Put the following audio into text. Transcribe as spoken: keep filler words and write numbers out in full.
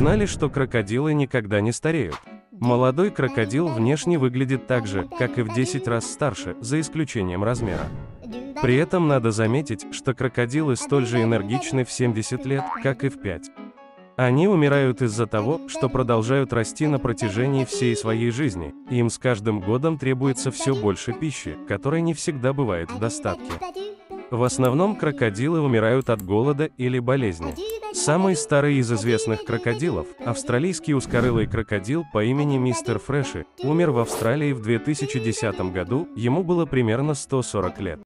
знали, что крокодилы никогда не стареют? Молодой крокодил внешне выглядит так же, как и в десять раз старше, за исключением размера. При этом надо заметить, что крокодилы столь же энергичны в семьдесят лет, как и в пять. Они умирают из-за того, что продолжают расти на протяжении всей своей жизни, и им с каждым годом требуется все больше пищи, которой не всегда бывает в достатке. В основном крокодилы умирают от голода или болезни. Самый старый из известных крокодилов, австралийский узкорылый крокодил по имени Мистер Фреши, умер в Австралии в две тысячи десятом году, ему было примерно сто сорок лет.